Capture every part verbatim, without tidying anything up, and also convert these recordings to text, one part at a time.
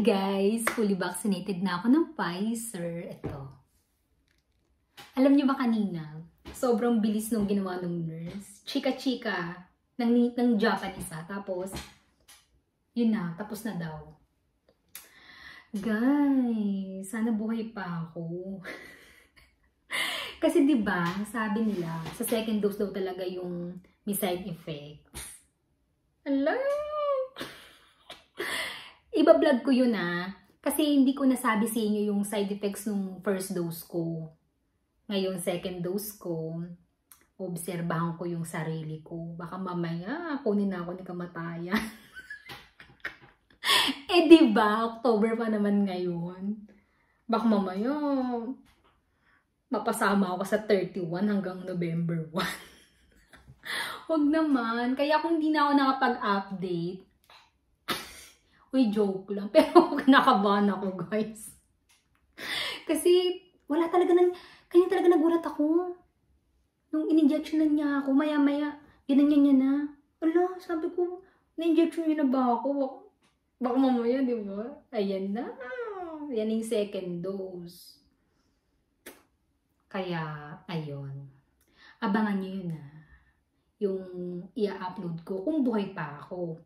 Guys, fully vaccinated na ako ng Pfizer. Ito. Alam niyo ba kanina, sobrang bilis nung ginawa ng nurse. Chika-chika ng, ng Japanese ha. Tapos, yun na, tapos na daw. Guys, sana buhay pa ako. Kasi 'di ba, sabi nila, sa second dose daw talaga yung may side effects. Hello. Iba-vlog ko yun ah, kasi hindi ko nasabi sa inyo yung side effects nung first dose ko. Ngayon, second dose ko, obserbahan ko yung sarili ko. Baka mamaya, kunin na ako ni kamatayan. Eh, diba? October pa naman ngayon. Baka mamaya, mapasama ako sa thirty-one hanggang November one. Huwag naman. Kaya kung hindi na ako nakapag-update, uy, joke lang. Pero nakabahan ako, guys. Kasi, wala talaga nang, kanya talaga nagulat ako. Nung in-injection na niya ako, maya-maya, ginanyan niya na. Ala, sabi ko, na-injection niya na ba ako? Baka mamaya, di ba? Ayan na. Yan yung second dose. Kaya, ayun. Abangan niyo yun na. Yung i-upload ko kung buhay pa ako.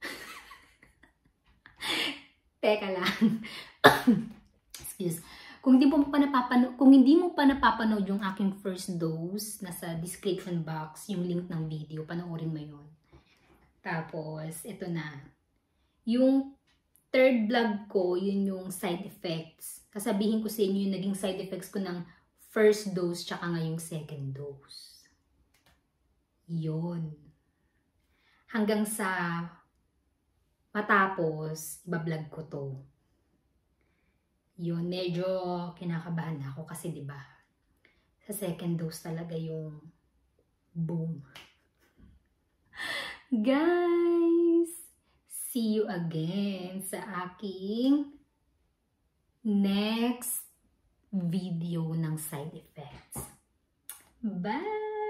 Teka lang. Excuse. Kung hindi mo pa napapanood, kung hindi mo pa napapanood yung aking first dose, nasa description box yung link ng video, panoorin mo yun. Tapos, ito na. Yung third vlog ko, yun yung side effects. Sasabihin ko sa inyo yung naging side effects ko ng first dose tsaka nga yung second dose. Yun. Hanggang sa matapos, iba-vlog ko to. Yun, medyo kinakabahan ako kasi 'di ba? Sa second dose talaga yung boom. Guys, see you again sa aking next video ng side effects. Bye!